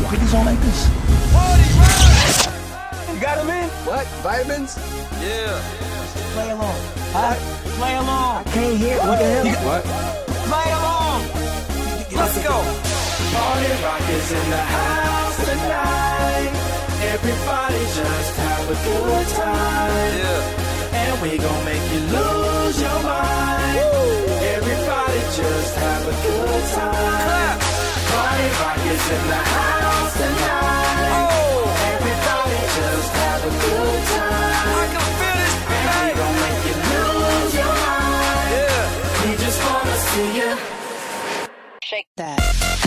put these on like this? You got them in? What? Vitamins? Yeah. Play along. Huh? Play along. I can't hear. What the hell? What? Play along. Let's go. Party Rock is in the house tonight. Everybody just have a good time. Yeah. And we gon' make you lose your mind. Everybody just have a good time. Clap. Party Rock is in the house tonight. Oh. Everybody just have a good time. I can feel this And we tonight. gon' make you lose your mind. Yeah. We just wanna see you. Shake that.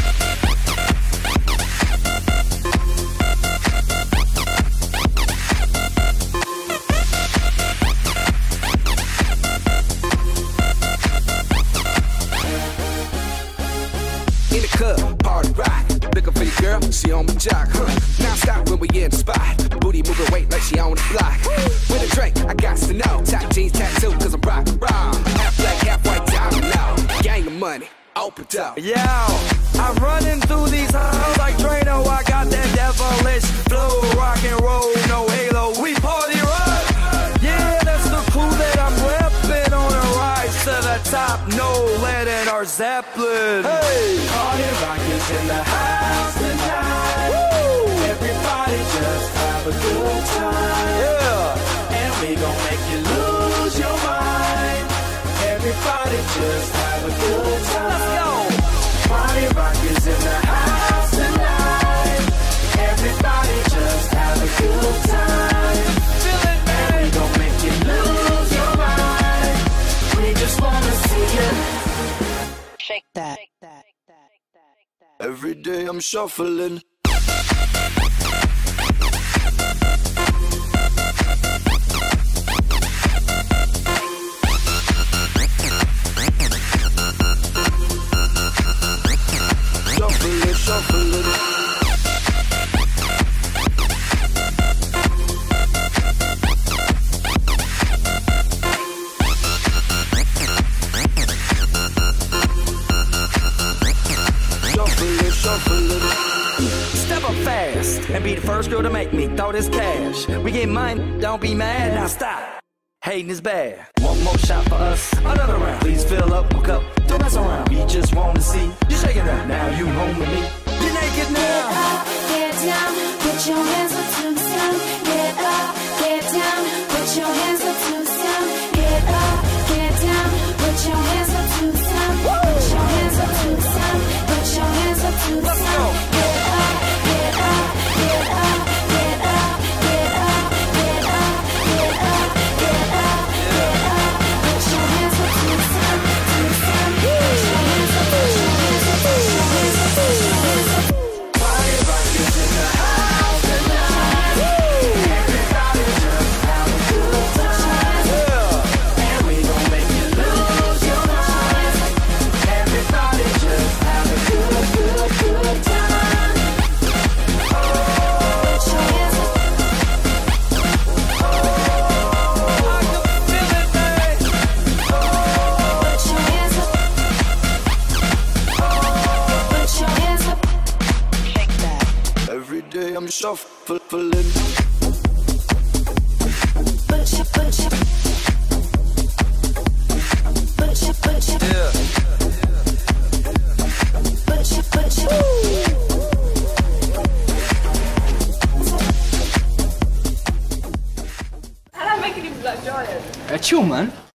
In the club, party rock. Looking for the girl, she on my jock. Now stop when we in the spot. Booty moving weight like she on the block. With a drink, I got to know. Top jeans tattoo, cause I'm rock raw. Half black, half white, diamond now. Gang of money, opened up. Yo, I'm running through these halls like Drano. I got that devilish flow, rock and roll, no halo. We party rock. Yeah, that's the clue that I'm repping on a rise to the top. No lead in our Zeppelin. Hey, Party Rock is in the house tonight. Everybody just have a good time. yeah. And we gon' make you lose your mind. Everybody just have a good time. Let's go. Party Rock is in the house tonight. Everybody just have a good time. Feel it, And we man. gon' make you lose your mind. We just wanna see you. Shake that. Every day I'm shuffling. Shuffling, shuffling. Shuffling, shuffling. Step up fast and be the first girl to make me throw this cash. We get mine, don't be mad. Now stop. Hating is bad. One more shot for us, another round. Please fill up my cup, don't mess around. We just want to see you shaking that. Now you home with me. You're naked now. Get down, put your hands up to the sun. Get up, get down, put your hands up to the sun. Get up, get down, put your hands up to the sun. Put your hands up to the sun. Put your hands up to the Let's sun. go. Get up, get up, get up, get up, get up, get up, get up, get up, get up. Put your hands up to the sun, to the sun. Put your hands up, put your hands up, put your hands up, put your hands up. Party Rock is in the house tonight. Everybody just have a good time. And we gon' make you lose your mind. Everybody just have a good, good, good time. Put your hands up. I can feel it, man. Put your hands up. Put your hands up. Shake that. Every day I'm shuffling. Put your, put your. Put your, put your. Yeah. Put your, put your. I don't make any black giant. That's you, man.